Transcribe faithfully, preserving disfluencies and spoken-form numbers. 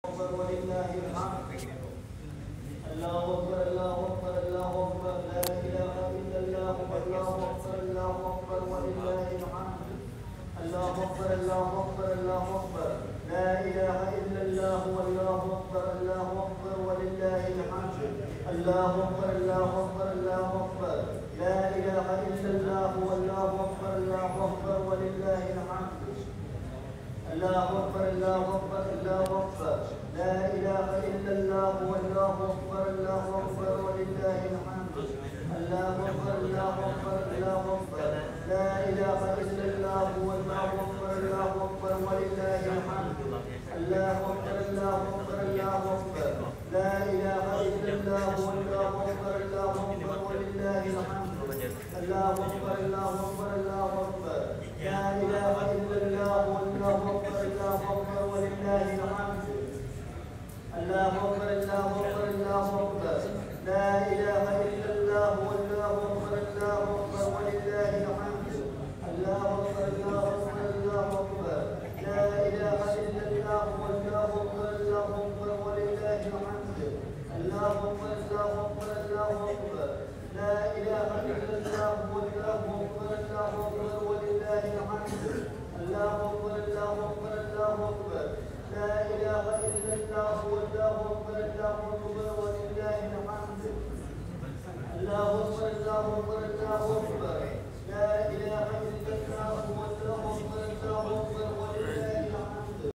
أكبر ولله الحمد. الله أكبر الله أكبر الله أكبر لا إله إلا الله الله أكبر الله أكبر ولله الحمد. الله أكبر الله أكبر الله أكبر لا إله إلا الله والله أكبر الله أكبر ولله الحمد. الله أكبر الله أكبر الله أكبر لا إله إلا الله والله أكبر الله أكبر ولله الحمد. الله أكبر الله أكبر الله أكبر لا إله إلا الله والله أكبر الله أكبر ولله الحمد. الله أكبر الله أكبر الله أكبر لا إله إلا الله والله أكبر الله أكبر ولله الحمد. الله أكبر الله أكبر الله أكبر لا إله إلا الله والله أكبر الله أكبر ولله الحمد. الله أكبر الله أكبر الله أكبر لا إله إلا الله والله أكبر الله أكبر ولله الحمد. الله أكبر الله أكبر الله أكبر لا إله إلا الله والله أكبر الله أكبر ولله الحمد. الله أكبر الله أكبر الله أكبر لا إله إلا الله والله أكبر الله أكبر ولله الحمد. الله أكبر الله أكبر الله أكبر لا إله إلا الله والله أكبر الله أكبر ولله الحمد. الله أكبر الله أكبر الله أكبر لا إله إلا الله والله أكبر الله أكبر ولله الحمد. الله أكبر الله أكبر الله أكبر